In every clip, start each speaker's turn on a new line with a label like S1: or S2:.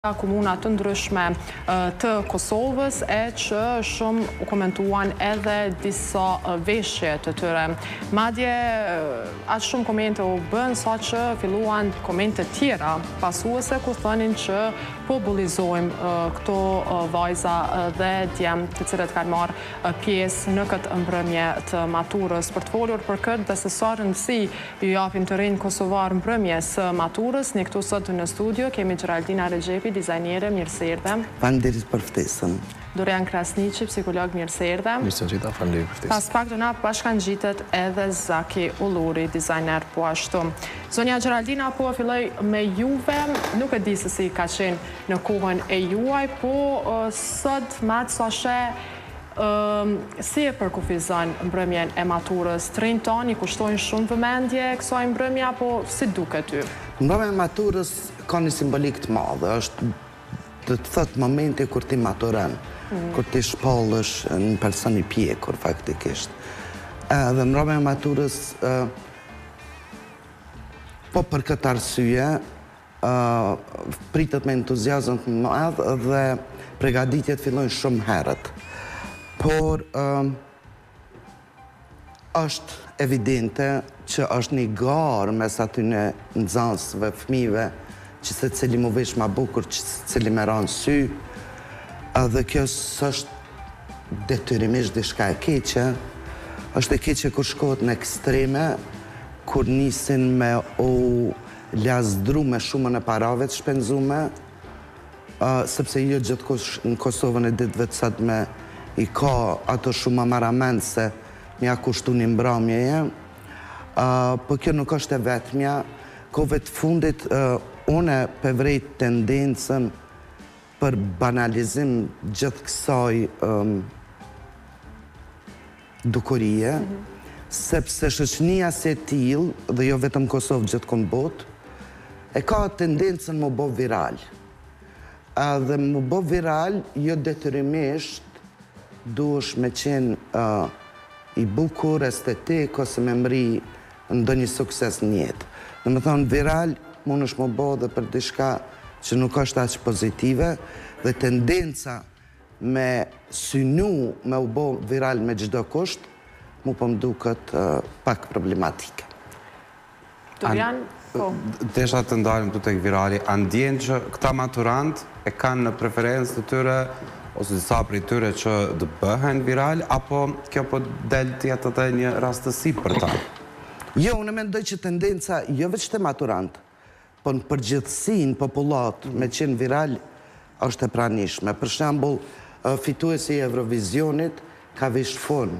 S1: komuna të ndryshme të Kosovës e që shumë u komentuan edhe disa veshje të tyre. Madje aq shumë komente u bën sa që filluan komente tjera pasuese ku thënin që po bullizojmë këto vajza dhe djem të cilët kanë marrë pjesë në këtë mbrëmje të maturës. Për të folur për këtë dhe se sa rëndësi ju japin të rinj kosovar mbrëmjes së maturës, ne këtu sot në studio kemi Gjeraldina Rexhepi, dizajnere, mirë se erdhe.
S2: Faleminderit për ftesën.
S1: Dorian Krasniqi, psikolog, mirë se erdhe.
S3: Mirë se gjitha, faleminderit për ftesën.
S1: Pas pak do na bashkangjitet edhe Zaki Ulluri, dizajner po ashtu. Zonja Gjeraldina, po filloj me juve, nuk e di se si ka qenë në kohën e juaj, po sot matë sa she si e përkufizon mbrëmjen e maturës? Të rinj tani kushtojnë shumë vëmendje kësaj mbrëmje, apo si duket ty?
S2: Mbrëmja e maturës ka një simbolik të madhe, është të thëtë momenti kur ti maturon, kur ti shpallësh në person i pjekur faktikisht. Dhe mbrëmja e maturës, po për këtë arsye, pritet me entuziazëm të madh dhe përgatitjet fillojnë shumë herët. Por është evidente që është një garë mes aty në nxënësve, fëmijëve, që se cili mu vesh ma bukur, që se cili me ranë sy, dhe kjo s'është detyrimisht diçka e keqe, është e keqe kur shkohet në ekstreme, kur nisin me u lazdru me shumën e parave të shpenzume, sepse jo gjithkush në Kosovën e ditëve të sotme i ka ato shumë marament se mja kushtu një mbrëmjeje, po kjo nuk është e vetmja. Kohëve të fundit, une përvrejt tendencën për banalizim gjithë kësaj dukurie, sepse shoqënia si e tillë, dhe jo vetëm Kosovë gjithkund botë, e ka tendencën më bo viral. Dhe më bo viral, jo detyrimisht duhesh me qenë i bukur, estetik, ose me mri ndonjë sukses në jetë. Dhe me thonë, viral mund është më bo dhe për diçka që nuk është aq pozitive, dhe tendenca me synu me u bo viral me çdo kusht, mu po më duket pak problematike.
S1: Dorian, po.
S3: Desha të ndalim të tek virali, a ndjen që këta maturant e kanë në preferencë të tyre, ose disa prej tyre që të bëhen viral, apo kjo po del të jetë edhe një rastësi për ta?
S2: Jo, unë mendoj që tendenca, jo veç të maturant, po në përgjithësin popullat me qenë viral, është e pranishme. Për shembull, fituesi i Eurovisionit ka vesh fon,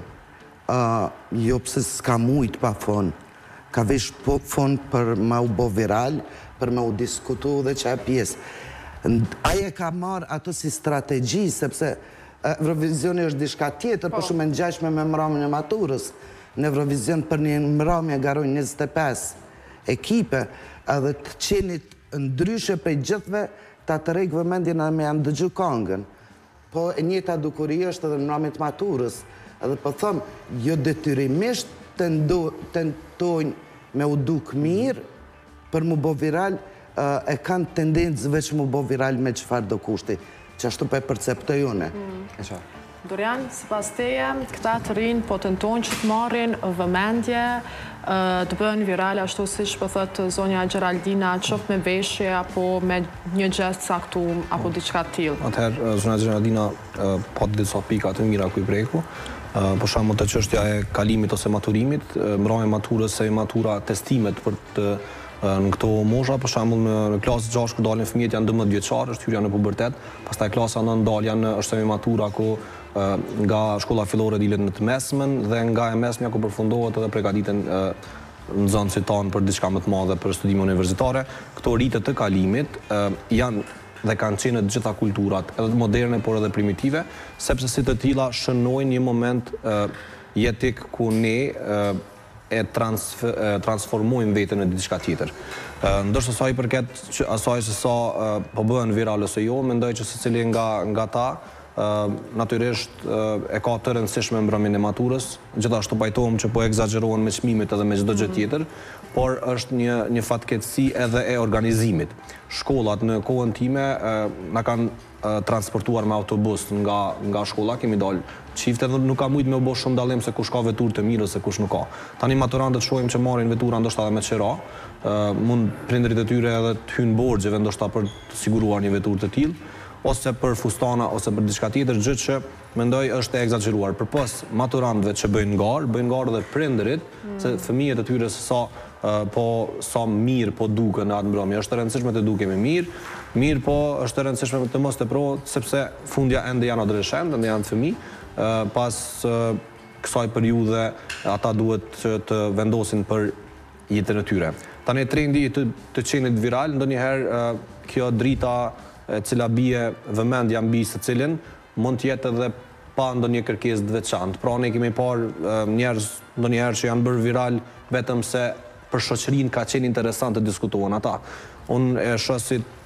S2: jo pse s'ka mujt pa fon, ka vesh fon për ma u bo viral, për ma u diskutu dhe që e pjesë. Aje ka marrë ato si strategji, sepse Eurovisioni është diçka tjetër, për shumë e ngjashme me mbrëmjen e maturës. Në Eurovision për një mbrëmje garojnë 25 ekipe, edhe të qenit ndryshe prej gjithve, ta të rejkë vëmendjen edhe me janë dëgju këngën. Po e njëjta dukuri është edhe mbrëmjet e maturës. Edhe po thëmë, jo detyrimisht tentojnë me u duk mirë për mu bo viral, e kanë tendencë veç mu bo viral me çfarë do kushti, që ashtu pe perceptoj une.
S1: Dorian, sipas teje, këta të rinj po tentojnë që të marrin vëmendje, të bëhen viral ashtu siç po thotë zonja Gjeraldina, qoftë me veshje apo me një gjest caktuar apo diçka të tillë.
S4: Atëherë zonja Gjeraldina po disa pika të mira ku i preku. Për shembull të çështja e kalimit ose maturimit, mbrëmja e maturës e matura testimet për të në këto mosha, për shembull në klasë 6 ku dalin fëmijët janë 12 vjeçar, është hyrja në pubertet, pastaj klasa 9 daljan është semi-matura ku nga shkolla fillore dilet në të mesmen dhe nga e mesmja ku përfundohet edhe përgatiten nxënësit tanë për diçka më të madhe për studime universitare. Këto rritet të kalimit janë dhe kanë qenë të gjitha kulturat, edhe moderne por edhe primitive, sepse si të tilla shënojnë një moment jetik ku ne e transformojmë vetën në diçka tjetër. Ndërsa sa i përket asaj se sa po bëhen viral ose jo, mendoj që secili nga ta natyrisht e ka të rëndësishme mbrëmjen e maturës, gjithashtu pajtohem që po egzagerohen me çmimet edhe me çdo gjë tjetër, por është një fatkeqësi edhe e organizimit. Shkollat në kohën time na kanë transportuar me autobus nga shkolla, kemi dalë çifte dhe nuk ka mujt me u bë shumë dallim se kush ka veturë të mirë ose kush nuk ka. Tani maturantët shohim që marrin vetura ndoshta edhe me qira, mund prindërit e tyre edhe të hyjnë borxheve ndoshta për të siguruar një veturë të tillë, ose për fustana ose për diçka tjetër, gjë që mendoj është e egzageruar. Përpos maturantëve që bëjnë garë edhe prindërit, se fëmijët e tyre sa mirë po duken në atë mbrëmje. Është e rëndësishme të dukemi mirë po është e rëndësishme të mos teprohet, sepse fundja ende janë adoleshentë, ende janë fëmijë, pas kësaj periudhe ata duhet të vendosin për jetën e tyre. Tani trendi të qenit viral, ndonjëherë kjo drita e cila bie vëmendja mbi secilin mund të jetë edhe pa ndonjë kërkesë të veçantë. Pra ne kemi parë njerëz ndonjëherë që janë bërë viral vetëm se për shoqërinë ka qenë interesant të diskutohen ata. Unë e shoh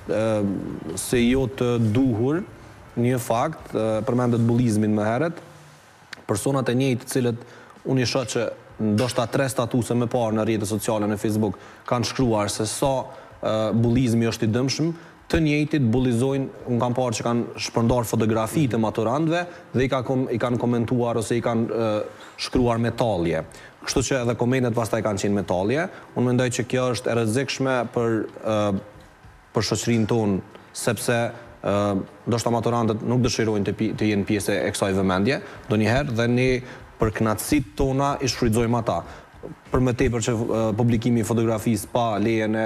S4: se jo të duhur një fakt, përmendet bullizmin më herët, personat e njëjtë të cilët unë i shoh që ndoshta 3 statuse më parë në rrjetet sociale në Facebook kanë shkruar se sa bullizmi është i dëmshëm, të njëjtit bullizojnë, unë kam parë që kanë shpërndar fotografi të maturantëve dhe i kanë komentuar ose i kanë shkruar me tallje. Kështu që edhe komentet pastaj kanë qenë me tallje. Unë mendoj që kjo është e rrezikshme për shoqërinë tonë, sepse ndoshta maturantët nuk dëshirojnë të jenë pjesë e kësaj vëmendje, ndonjëherë dhe ne për kënaqësitë tona i shfrytëzojmë ata. Për më tepër që publikimi i fotografisë pa lejen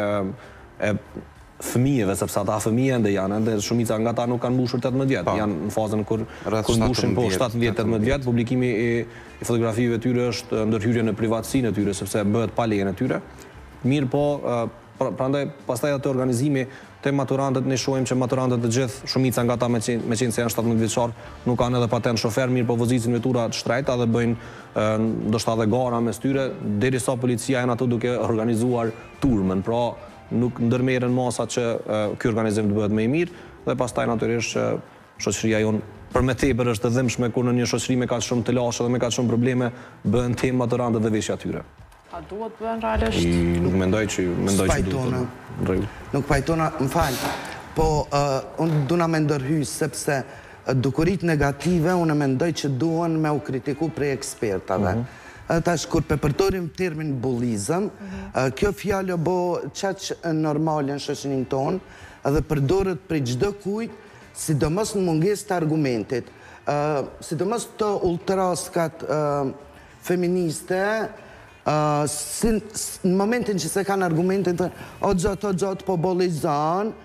S4: e fëmijëve, sepse ata fëmijë ende janë, ende shumica nga ata nuk kanë mbushur 18 vjet, janë në fazën kur mbushin 17-18 vjet, publikimi i fotografive tyre është ndërhyrje në privatësinë e tyre, sepse bëhet pa lejen e tyre. Mirë po, prandaj pastaj atë organizimi te maturantët, ne shohim që maturantët të gjithë, shumica nga ata me qenë se janë 17 vjeçar, nuk kanë edhe patent shofer, mirë po vozicin vetura të shtrejta dhe bëjnë ndoshta edhe gara mes tyre, derisa policia janë ato duke organizuar turmën. Pra nuk ndërmerren masa që ky organizim të bëhet më i mirë dhe pastaj natyrisht që shoqëria jonë për më tepër është e dëmshme kur në një shoqëri me kaq shumë të lashë dhe me kaq shumë probleme bëhen temë maturantët dhe veshja tyre.
S1: A duhet bëhen realisht?
S4: Nuk mendoj që duhet.
S2: Nuk pajtona, më falë, po unë duna me ndërhy sepse dukurit negative unë mendoj që duhen me u kritiku prej ekspertave. Tash, kur përtorim termin bullizëm, kjo fjallë bo qaq normalin shoqërinë tonë dhe përdoret prej çdo kujt, sidomos në mungesë të argumentit, sidomos të ultraskat feministe, në momentin që se kanë argumentin të o gjatë po bullizon,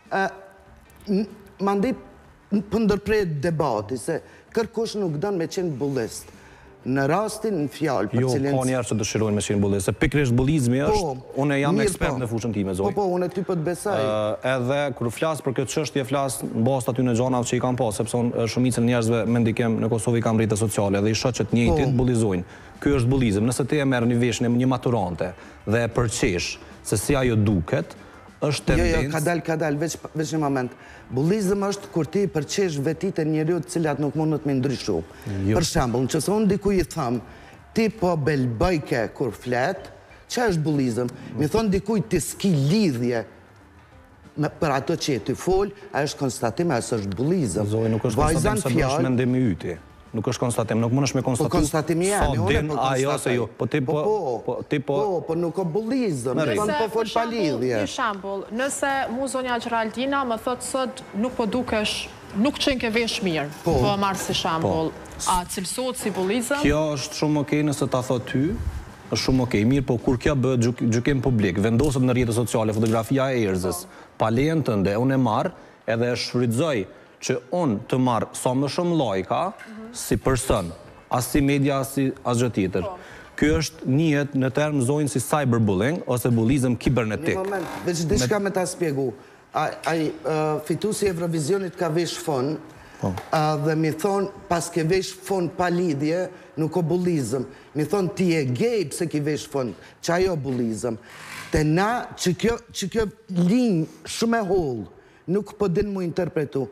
S2: mandi për ndërprejt debati, se kërkush nuk dënë me qenë bullist. Në rastin, në fjallë për cilin...
S4: Jo, ka njerë që dëshirojnë me qenë bullist, se pikrisht bullizmi është, unë jam ekspert në fushën time, Zoj.
S2: Po, unë e ty për të besaj.
S4: Edhe, kër flasë për këtë çështje, flasë në bastë aty në gjanave që i kam pas, sepse shumicën njerëzve me ndikim në Kosovë i kam rrjetet sociale, dhe i shoh që të njëjtit bullizojnë. Ky është bullizëm. Nëse ti e merr një veshje një maturante dhe e përqesh se si ajo duket, është tendencë...
S2: Jo, ka dal, veç një moment. Bullizëm është kur ti përqesh vetit e njeriut cilat nuk mundet me ndryshu. Për shembull, nëse unë dikuj i tham, ti po belbëjke kur flet, që është bullizëm? Mi thonë dikuj ti s'ki lidhje për ato që e ty fol, a është konstatim, a është bullizëm.
S4: Zoj, nuk është konstatim se bësh mendim i yti. Nuk është konstatim, nuk mund është me konstatu...
S2: Po konstatimi janë, unë e po konstataj. Po nuk o bullizëm, po fol pa lidhje.
S1: Një shambull, nëse mu zonja Gjeraldina më thotë sot nuk po dukesh, nuk qenë ke vesh mirë, po marë si shambull, a cilësot si bullizëm?
S4: Kjo është shumë okej nëse ta thot ty, është shumë okej, mirë, po kur kjo bëhet gjykim publik, vendosët në rrjetet sociale, fotografia e erëzës, pa lejen tënde, unë e marë edhe e shfrytëzoj që unë të marë sa më shumë lajka si person, as si media, as si asgjë tjetër. Kjo është njihet në term zonjë si cyberbullying ose bullizëm kibernetik.
S2: Një moment, veç dishka me ta spjegu. Fitusi Eurovisionit ka vesh fon, dhe mi thonë, pas ke vesh fon pa lidhje, nuk o bullizëm. Mi thonë, ti e gej pse ki vesh fon, që ajo bullizëm. Te na, që kjo linjë shumë e hollë, nuk po din mu interpretu.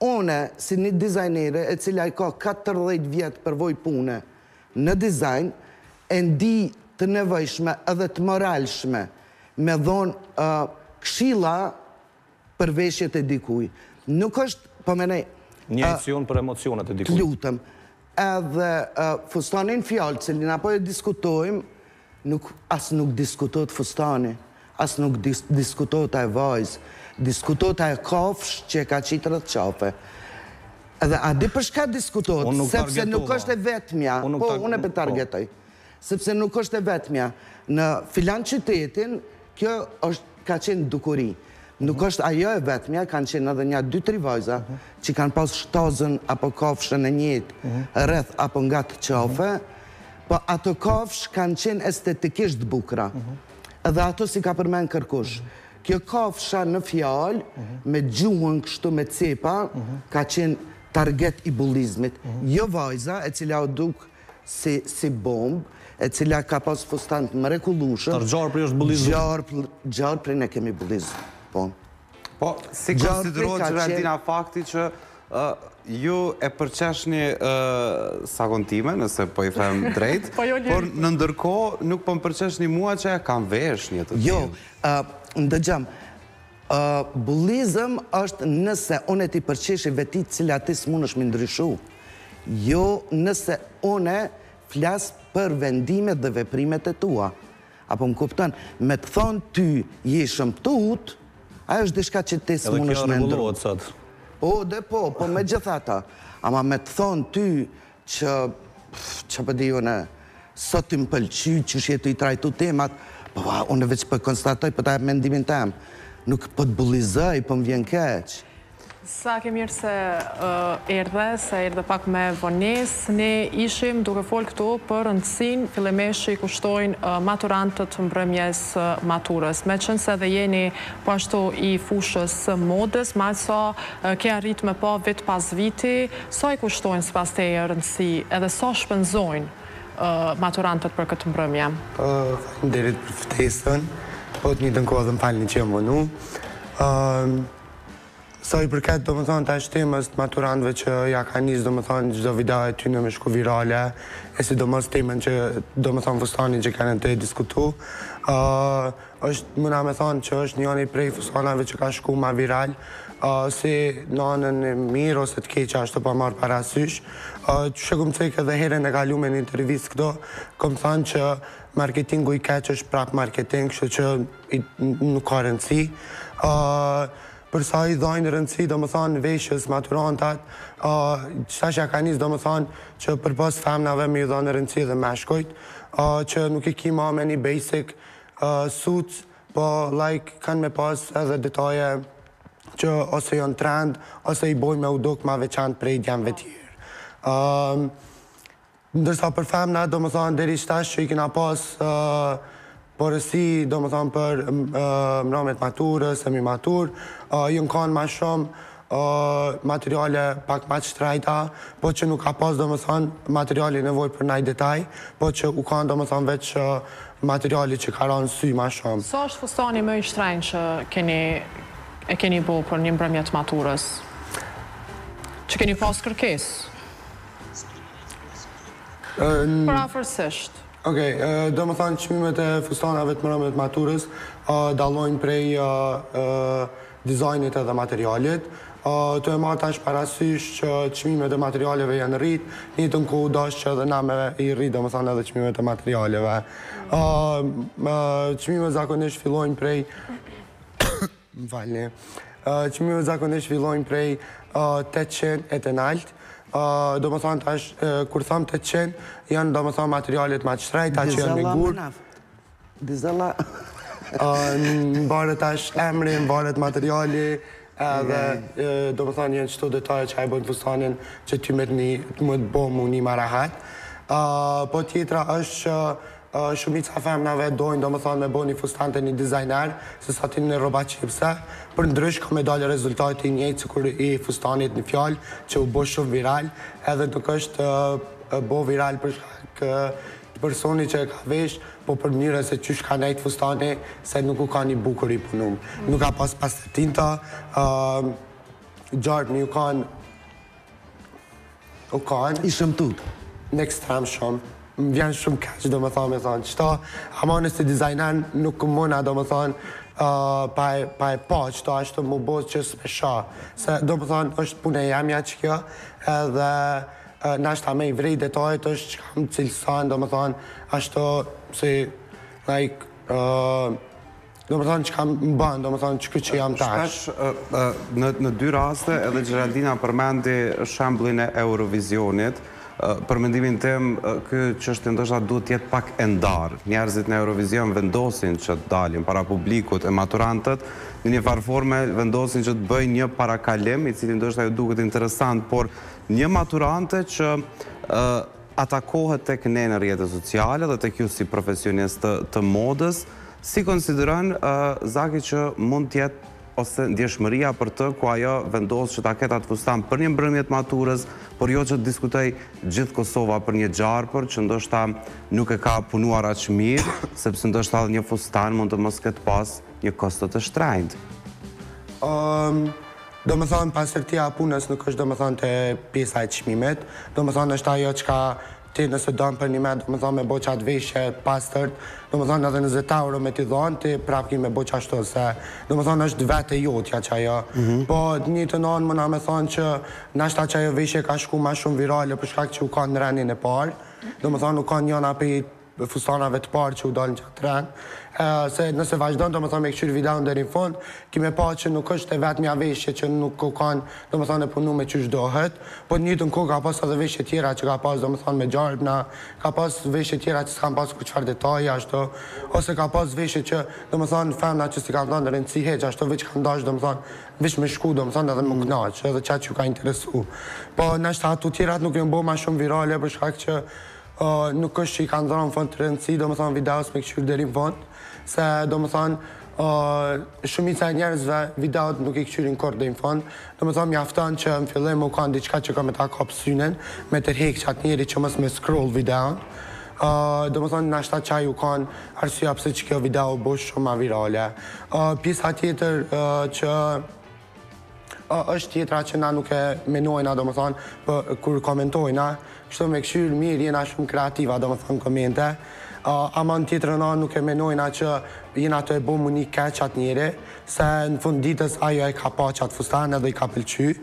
S2: One, si një dizajnere e cila i ka 14 vjetë përvoj pune në dizajn, e ndi të nevojshme edhe të moralshme me dhonë këshilla për veshjet e dikuj. Nuk është, po menej...
S4: Një aksion për emocionet e dikuj.
S2: Të lutëm. Edhe fustanin fjallë, cilin apo e diskutojmë, asë nuk diskutot fustani, asë nuk diskutot e vajzë, diskutot e kafsh që e ka qitë rëtë qafe. Edhe a di për shka diskutot, sepse nuk është e vetëmja, po unë e për targetoj, sepse nuk është e vetëmja. Në filan qytetin, kjo ka qenë dukuri. Nuk është ajo e vetëmja, kanë qenë edhe një 2-3 vajza që kanë pas shtazën apo kafshën e njëtë rreth apo nga të qafe, po ato kafsh kanë qenë estetikisht bukra. Edhe ato si ka përmen kërkush. Kjo kafsha në fjalë, me gjuhën kështu me cepa, ka qenë target i bullizmit. Jo vajza, e cila o duk si bombë, e cila ka pas fustant mrekullushëm.
S4: Tar gjarë për është bullizm?
S2: Gjarë për ne kemi bullizm. Po,
S3: si konsiderohet që Valentina fakti që ju e përqeshni sakon time, nëse po i them drejt, por në ndërko nuk po më përqeshni mua që e kam vesh një të tjilë.
S2: Jo, ndëgjam, bullizm është nëse unë e ti përqeshi vetit cila ti s'mun është me ndryshu. Jo, nëse unë flasë për vendimet dhe veprimet e tua. Apo më kupton, me të thonë ty jeshëm tut, ajo është dishka që ti s'mun është me ndru.
S4: Edhe kjo regulohet sot.
S2: Po me gjithata. Ama me të thonë ty që për di unë, sot të më pëlqy, që shjetu i trajtu temat, po unë veç për konstatoj për ta e mendimin tem. Nuk për të bullizoj, për më vjen keq.
S1: Sa ke mirë se erdhe pak me vones, ne ishim duke folë këtu për rëndësin fillimeshi kushtojnë maturantët mbrëmjes maturës. Me qënë se dhe jeni po ashtu i fushës modës, ma sa ke arrit me po vit pas viti, sa i kushtojnë s'pas te rëndësi edhe sa shpenzojnë maturantët për këtë mbrëmje?
S5: Derit për ftesën, po të një të nkohë dhe më falni që jam vënu. Sa i përket, do më thonë, të ashtemës të maturantëve që ja ka njësë, do më thonë, gjdo video e ty në me shku virale, e si do mos temen që, do më thonë, fustani që kanë të diskutu, është, mëna me thonë, që është njëni prej fustanave që ka shku ma viral, si në anën e mirë ose të keqa është të pa marë parasysh. Që këmë cekë edhe herën e kalu me një intervjist këto, këmë thonë që marketingu i keq është prap marketing, që nuk ka rëndësi. Përsa i dhajnë rëndësi, do më thonë, veshës, maturantat, qëta që ka njës, do më thonë, që për pas femnave me i dhajnë rëndësi dhe meshkojt, që nuk i kima me një basic suits, po kanë me pas edhe detaje që ose janë trend, ose i boj me udok ma veçant prej djemve tjerë. Ndërsa për femna, do më thonë, deri shtash që i kina pas porësi, do më thonë, për mramet maturës, semi-matur, jënë kanë ma shumë materiale pak ma qëtrajta, po që nuk ka pas, do më thonë, materiale nevoj për naj detaj, po që u kanë, do më thonë, veç materiale që ka ranë sy ma shumë.
S1: Sa është fustani më i shtrajnë që keni bo për një mbrëmjet maturës? Që keni pas kërkes? Për afërsisht.
S5: Okej, do më thonë qmimet e fustanave të mbrëmjet maturës dalojnë prej dizajnit edhe materialit. Të e marrë tash parasysh që qmimet e materialeve janë rrit, një të nku dash që edhe na me i rrit, do më thonë edhe qmimet e materialeve. Qmimet zakonisht fillojnë prej... Më falni. Qmimet zakonisht fillojnë prej 800 e të nalt. Do më thonë tash, kur thëmë 800, janë do më thonë materialet ma qëtrejta që janë me gurë.
S2: Dizela.
S5: Në barët tash emri, në barët materiali, edhe do më thonë janë qëto detaje që hajbojnë fustanin që ty me të bo mu një marahat. Po tjetra është që shumica femnave dojnë, do më thonë, me bo një fustante një dizajner, se sa ti në roba qipse, për ndrysh ka me dalë rezultati njëjtë cikur i fustanit në fjallë, që u bo shumë viral, edhe nuk është bo viral për shkak të personi që e ka vesh, po për mënyre se qysh ka nejtë fustani, se nuk u ka një bukur i punum. Nuk ka pas të tinta, gjartë ju kanë
S2: I shëmtut.
S5: në ekstrem shumë. Më vjen shumë keq, do më thonë, qëta, ama nëse dizajnen nuk mëna, do më thonë, pa e pa, qëta është më bozë që s'me sha. Se, do më thonë, është punë e jemja që kjo, edhe nashta me i vrej detajet është që kam cilësan, do më thonë, është si, like, do më thonë që kam më banë, do më thonë që këtë që jam tash.
S3: Në dy raste, edhe Gjeraldina përmendi shemblin e Eurovisionit, për mendimin tem, kjo çështje ndoshta duhet jetë pak e ndarë. Njerëzit në Eurovision vendosin që të dalin para publikut e maturantët, në një farë forme vendosin që të bëjnë një parakalim, i cili ndoshta ju duket interesant, por një maturante që atakohet tek ne në rrjetet sociale dhe tek ju si profesionist të modës, si konsideron Zaki që mund të jetë ose ndjeshmëria për të ku ajo vendos që ta ketë atë fustan për një mbrëmje të maturës, por jo që të diskutoj gjithë Kosova për një gjarpër që ndoshta nuk e ka punuar aq mirë, sepse ndoshta një fustan mund të mos ketë pas një kosto të shtrenjtë.
S5: Do më thonë, pasërtia punës nuk është do më thonë të pjesa e çmimit, do më thonë është ajo që ka ti nëse donë për një me, do më thonë me bo qatë veshje pastërt, do më thonë edhe në 20 euro me t'i dhonë, ti prapë ki me bo qashtu, se do më thonë është vete jotja që ajo. Po një të nonë mëna me thonë që nashta që ajo veshje ka shku ma shumë virale për shkak që u kanë në rendin e parë, do më thonë u kanë njëna për fustanave të parë që u dalën qatë rend, se nëse vazhdojnë, do më thonë me këqyrë videon deri në fund, kime pa që nuk është e vetë mja veshje që nuk kanë, do më thonë e punu me qysh dohet, po njëtë në kohë ka pas edhe veshje tjera që ka pas, do më thonë me gjarpna, ka pas veshje tjera që s'kam pas ku qëfar detaje, ashtu, ose ka pas veshje që, do më thonë, femna që si kam thonë në rëndësi heq, ashtu veç kam dash, do më thonë, veç me shku, do më thonë edhe më knaq, edhe qatë që ka interesu. Po nashta ato tjerat nuk jënë bo ma shumë virale për shkak që nuk është që i kanë dhënë në fond të rëndësi, do më thonë videos me këshyrë deri në fond, se do më thonë shumica e njerëzve videot nuk i këshyrin kort dhe në fond, do më thonë mjafton që në fillim u kanë diçka që ka me ta kap synen, me tërhek që atë njeri që mës me scroll videon, do më thonë nashta qaj u kanë arsua pse që kjo video u bosh shumë ma virale. Pjesa tjetër që është tjetra që na nuk e menojna, do më thonë, kur komentojna, kështu me këshyrë mirë jena shumë kreativa, do më thonë, komente, ama në tjetër na nuk e menojna që jena të e bo më një keq atë njeri, se në fund ditës ajo e ka pa qatë fustan edhe i ka pëlqy.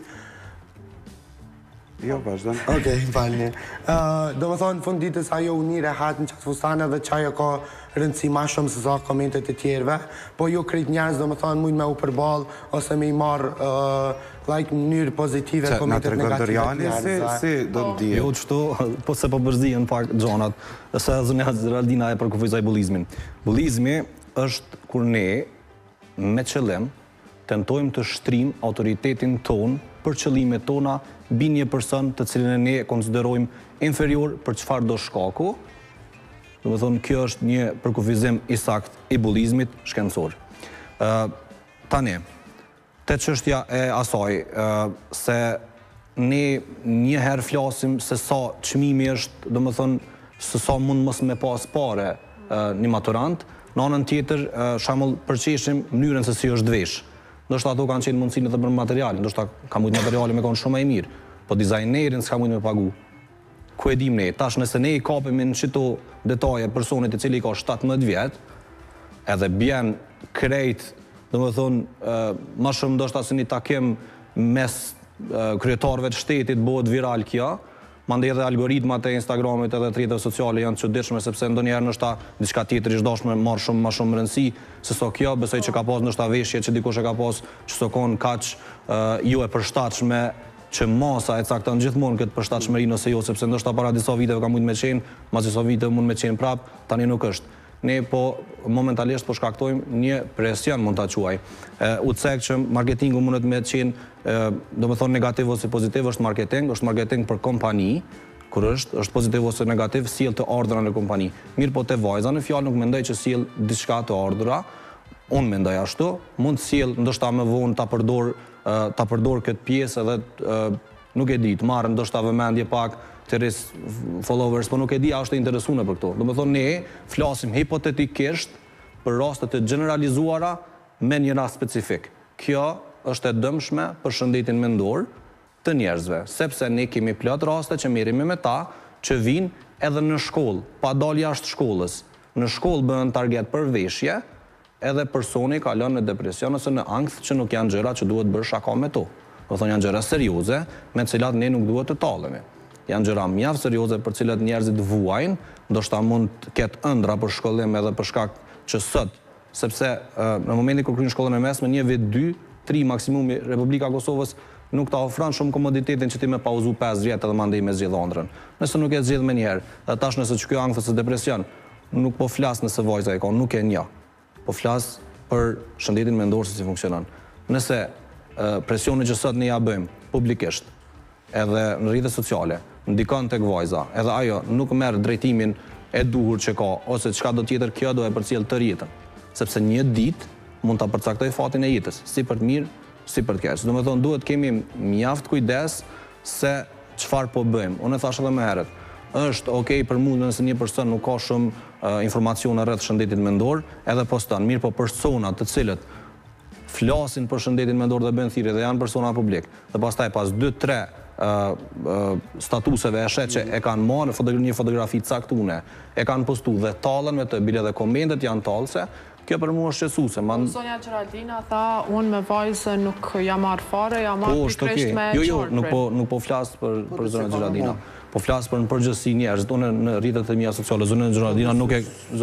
S3: Jo, vazhdo.
S5: Okej, falni. Do më thonë, në fund ditës ajo u një rehat në qatë fustane dhe që ajo ka rëndësi ma shumë se sa komentet e tjerve, po jo krejt njerës, do më thonë, mujnë me u përbal, ose me i marë like mënyrë pozitive komentet negative.
S3: Si do të dhije?
S4: Jo, qëto, po se po përzijën pak gjonat, se zënja Gjeraldina e përkufizoj bullizmin. Bullizmi është kur ne, me qëllim, tentojmë të shtrim autoritetin ton për qëllimet tona bi një person të cilin e ne konsiderojmë inferior për qëfar do shkaku. Do më thonë, kjo është një përkufizim i sakt i bullizmit shkencor. Tani, te çështja e asaj, se ne njëherë flasim se sa çmimi është, do më thonë, se sa mund mos me pas pare një maturant, në anën tjetër, shembull përqeshim mënyrën se si është dvesh. Ndoshta ato kanë qenë mundësinë edhe për material, ndoshta ka mujtë materiali me konë shumë e mirë, po dizajnerin s'ka mujtë me pagu. Ku e dim ne, tash nëse ne i kapemi në qito detaje personit i cili ka 17 vjetë, edhe bjen krejt, do më thonë, ma shumë ndoshta se një takim mes kryetarëve të shtetit bëhet viral kjo, mandej edhe algoritmat e Instagramit edhe të rrjeteve sociale janë të çuditshme sepse ndonjëherë ndoshta diçka tjetër ish dashme marr shumë më shumë rëndësi se sa kjo, besoj që ka pas ndoshta veshje që dikush e ka pas që sokon kaq jo e përshtatshme që masa e cakton gjithmonë këtë përshtatshmërinë ose jo, sepse ndoshta para disa viteve ka mund me qenë, mas disa viteve mund me qenë prap, tani nuk është. Ne po momentalisht po shkaktojmë një presion, mund ta quaj. U cek që marketingu mundet me qenë, do më thonë negativ ose pozitiv, është marketing për kompani, kur është pozitiv ose negativ, sjell të ardhura në kompani. Mirë po te vajza në fjalë nuk mendoj që sjell diçka të ardhura, unë mendoj ashtu, mund të sjell ndoshta më vonë ta përdor këtë pjesë edhe nuk e di, të marrë ndoshta vëmendje pak të followers, po nuk e di a është e interesuar për këto. Do më thonë ne flasim hipotetikisht për raste të generalizuara me një rast specifik. Kjo është e dëmshme për shëndetin mendor të njerëzve, sepse ne kemi plot raste që merremi me ta që vinë edhe në shkollë, pa dalë jashtë shkollës. Në shkollë bëhen target për veshje, edhe personi kalon në depresion ose në ankth që nuk janë gjëra që duhet bërë shaka me to. Do thonë janë gjëra serioze me të cilat ne nuk duhet të tallemi. Janë gjëra mjaft serioze për të cilat njerëzit vuajnë, ndoshta mund të ketë ëndra për shkollim edhe për shkak që sot, sepse në momentin kur kryen shkollën e mesme, 1 vit, 2, 3 maksimumi, Republika e Kosovës nuk ta ofron shumë komoditetin që ti me pauzu 5 vjet edhe mandej me zgjedh ëndrën. Nëse nuk e zgjedh më njëherë, dhe tash nëse që ky ankth ose depresion, nuk po flas nëse vajza e ka, nuk e njoh. Po flas për shëndetin mendor se si funksionon. Nëse presioni që sot ne ja bëjmë publikisht, edhe në rrjetet sociale, ndikon tek vajza, edhe ajo nuk merr drejtimin e duhur që ka, ose çka do tjetër kjo do e përcjell të jetën. Sepse një ditë mund ta përcaktoj fatin e jetës, si për të mirë, si për të keq. Domethënë duhet kemi mjaft kujdes se çfarë po bëjmë. Unë e thash edhe më herët, është okay për mua nëse një person nuk ka shumë informacione rreth shëndetit mendor, edhe poston. Mirë, po persona të cilët flasin për shëndetin mendor dhe bëjnë thirrje dhe janë persona publik, dhe pastaj pas 2-3 statuseve e shet që e kanë marrë një fotografi caktune, e kanë postu dhe tallen me të, bile dhe komentet janë tallse, kjo për mua është shqetësuese.
S1: Sonja Gjeraldina tha, unë me vajzë nuk jam marrë fare, jam marrë pikërisht me qartë.
S4: Nuk po flas për zonën Gjeraldina. Po flas për në përgjithësi njerëzit. Unë në rrjetet e mia sociale, zonën Gjeraldina nuk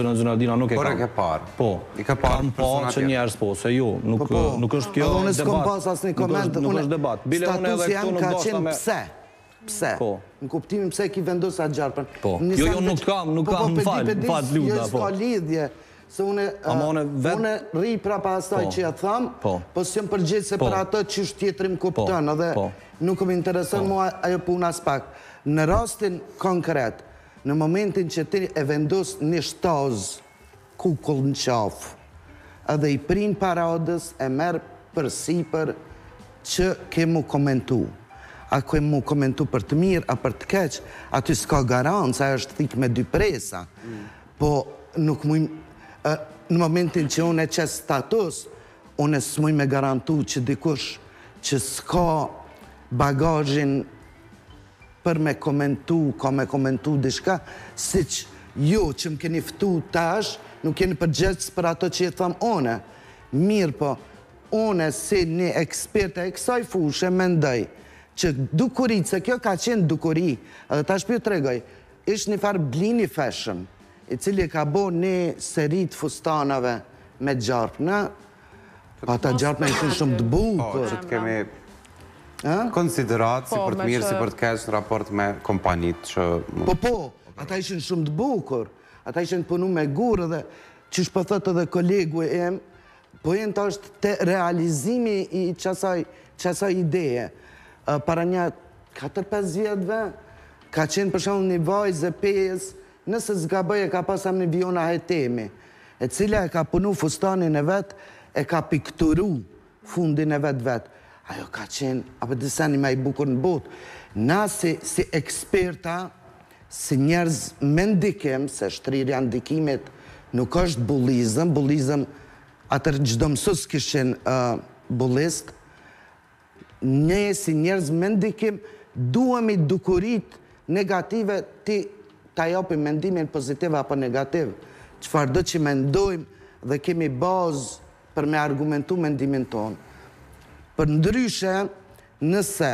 S4: e
S3: Por
S4: kam.
S3: e ke parë.
S4: Po.
S3: I ka parë
S4: persona që njerëz po, se jo, nuk është kjo
S2: Unë
S4: debat.
S2: s'kom pas asnjë koment.
S4: Nuk është debat. Bile unë edhe këtu nuk dashta me
S2: Pse?
S4: Po.
S2: Në kuptimin pse ki vendosur atë gjarpën.
S4: Po. Jo, nuk kam, fal luta,
S2: po. S'ka lidhje. Se unë rri prapa asaj që ja tham, po s'jam përgjithë se për ato që është tjetëri më kupton, edhe nuk më intereson mua ajo puna s'pak. Në rastin konkret, në momentin që ti e vendos një shtaz kukull në qafë, edhe i prin paradës, e merë për sipër që ke mu komentu. A ke mu komentu për të mirë, a për të keq, aty s'ka garancë, a është thik me dy presa. Po nuk mujmë, në momentin që unë e qes status, unë e s'muj me garantu që dikush që s'ka bagajin për me komentu, ka me komentu dishka, si që ju që më keni ftu tash, nuk keni përgjithës për ato që i thëmë one. Mirë po, one si një eksperte e kësaj fushë mendoj që dukurit, se kjo ka qenë dukuri, edhe tash për ju tregoj, ishtë një farë blini fashion, i cili ka bo një serit fustanave me gjarpë, pa ta gjarpë me ishën shumë të bukur.
S3: Po, që të kemi konsiderat si për të mirë, si për të keq në raport me kompanit që...
S2: Po, ata ishën shumë të bukur, ata ishën punu me gurë dhe që shpëthët edhe kolegu e em, po jenë të është të realizimi i qasaj ideje. Para një 4-5 vjetëve, ka qenë për shumë një vajzë e pjes, nëse zgabëj e ka pasam një Viona Hetemi, e cila e ka punu fustanin e vetë, e ka pikturu fundin e vetë. Ajo ka qenë, apë disa një ma i bukur në botë. Na si eksperta, si njerëz me ndikim, se shtrirja ndikimit nuk është bullizëm, bullizëm atër gjdo mësus kishin bullist, ne si njerëz me ndikim, duhemi dukurit negative ti ta japim mendimin pozitiv apo negativ. Qëfar do që mendojmë dhe kemi bazë për me argumentu mendimin tonë. Për ndryshe, nëse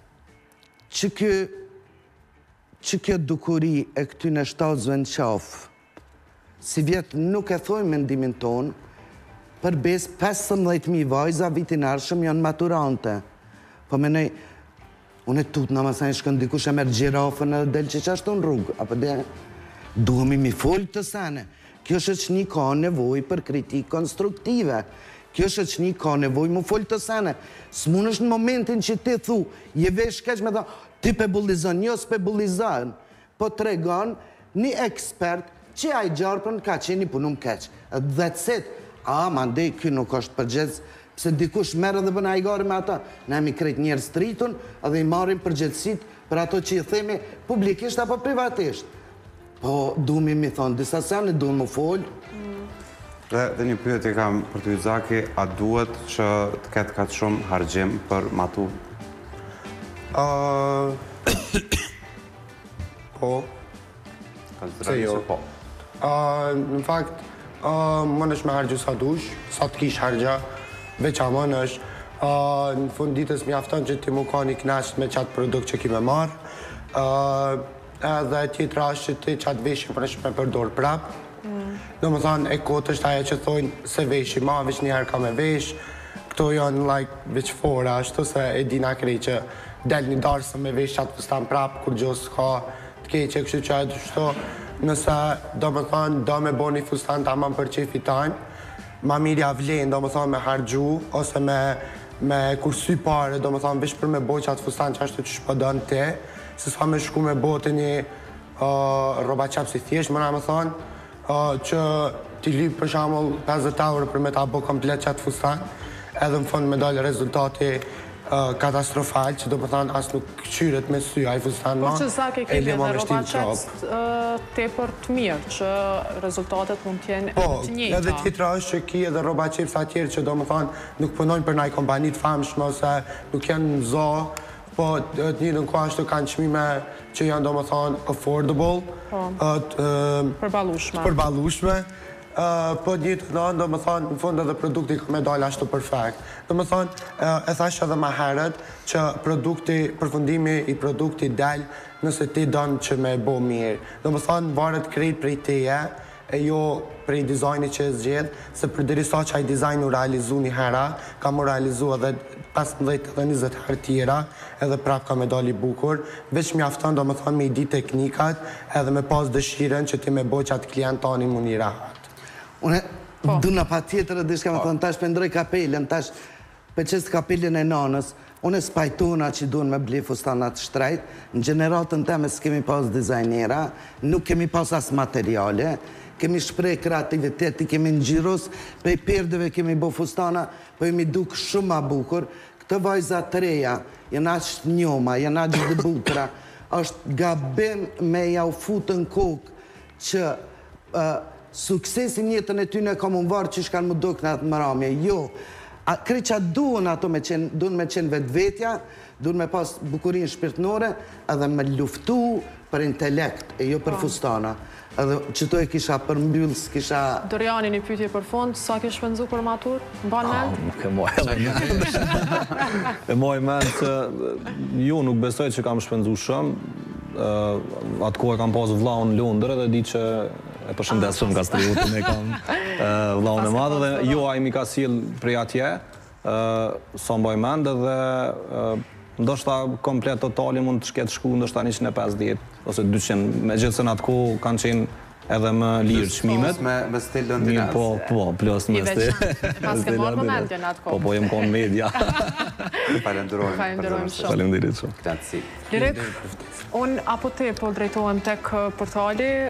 S2: që kjo dukuri e këtyne shtazëve në qafë, si vjetë nuk e thojmë mendimin tonë, për bes 15.000 vajza vitin arshëm janë maturante. Po menej, unë e tutë në masaj shkën dikush e merë gjirafën edhe del që qashtu në rrugë, apo dhe duhemi mi folë të sene. Kjo është që një ka nevoj për kritikë konstruktive. Kjo është që një ka nevoj mu folë të sene. Së mund është në momentin që ti thu, je vesh keq me tha, ti pe bullizon, jo s'pe bullizon, po të regon një ekspert që a i gjarpën ka qeni punum keq. That's it. Ma ndej, kjo nuk është përgjithës, pse dikush merë dhe bëna i gari me ata. Ne jemi krejt njerës të rritun, edhe i marim përgjithësit për ato që i themi publikisht apo privatisht. Po, duhemi mi thonë, disa sene duhemi më folë.
S3: Dhe një pyetje kam për ty, Zaki, a duhet që të ketë kaq shumë harxhim për matur?
S5: Po.
S3: Se jo? Po.
S5: Në fakt, më nësh me hargju sa dush, sa të kish hargja, veç a më nësh. Në fund ditës mjafton që ti mu ka një knasht me qatë produkt që ki me marë. Edhe tjetra është që ti qatë veshje për është me përdor prapë. Do më thonë, e kotë është aje që thojnë se veshje ma, veç njëherë ka me vesh. Këto janë veç fora, ashtu se e dina krej që del një darësë me vesh qatë fustan prapë, kur gjosë ka të keqe, kështu që e shto. Nëse, do më thonë, do me bo një fustan të amam për qefi tanë, ma mirja vlenë, do më thonë, me hargju, ose me kursy pare, do më thonë, vesh për me bo qatë fustan që ashtu që shpëdën te, se sa me shku me bo të një roba qapë si thjesht, më na më thonë, që t'i lypë për shamull 50 euro për me ta bo komplet qatë fustan, edhe më fund me dalë rezultati katastrofal, që do më thonë asë nuk qyret me sy, a i fustan ma,
S1: Por që Zaki kemi edhe roba qetë tepër të mirë, që rezultatet mund t'jenë edhe të njëjta.
S5: Po, edhe tjetra është që ki edhe roba qeps atjerë që do më thonë nuk punojnë për naj kompanit famshme, ose nuk janë në zo, po të një në ko ashtu kanë qmime që janë do më thonë affordable, përbalushme, po një të nënë, do më thonë, në fund edhe produkti ka me dalë ashtu perfekt. Do më thonë, e thash edhe ma herët, që përfundimi i produkti del nëse ti donë që me bo mirë. Do më thonë, varet krejt prej teje, e jo prej dizajni që e zgjedh, se për dirisa që ai dizajn u realizu një hera, ka mu realizu edhe 15 edhe 20 herë tjera, edhe prap ka me dali bukur, veç mjafton do më thonë me i di teknikat, edhe me pas dëshiren që ti me bo që atë klient tani mu një rahat.
S2: Une, duna pa tjetër edhe shka me thonë, tash pëndroj kapelën, tash për qësë kapelën e nanës, une spajtuna që duen me bli fustanat shtrejt, në generatën teme s'kemi pas dizajnera, nuk kemi pas as materiale, kemi shprej kreativiteti, kemi në gjirus, prej perdeve kemi bo fustana, po jemi duk shumë ma bukur. Këtë vajza të reja, jena ashtë njoma, jena gjithë dhe bukra, është gabim me ja u futë në kokë që suksesin jetën e ty në kam unë varë që shkanë më duk në atë mëramje. Jo, krej që duen ato me qenë vetë vetja, duen me pas bukurin shpirtnore, edhe me luftu për intelekt, e jo për fustana. Edhe që to e kisha përmbyllës, kisha...
S1: Doriani, një pyetje për fond, sa ke shpenzu për matur? Mban mend?
S4: Nuk e moj edhe mend. E moj mend që jo nuk besoj që kam shpenzu shumë. Atë kohë kam pas vllaun në Londër edhe di që e përshëndes shumë Kastriutën, e kam vllaun e madhe dhe jo ai mi ka sill prej atje, sa mbaj mend edhe ndoshta komplet totali mund të shketë shku ndoshta 150 ose 200, me gjithë se në atë kohë kanë qenë edhe më lirë çmimet.
S3: Me stil londinez.
S4: Po, plus me stil.
S1: Pas ke marrë vëmendje në atë kohë.
S4: Po, jem konë media.
S1: Falenderojmë shumë.
S4: Faleminderit shumë.
S3: Grazie.
S1: Lirik, unë apo te po drejtohem tek portali,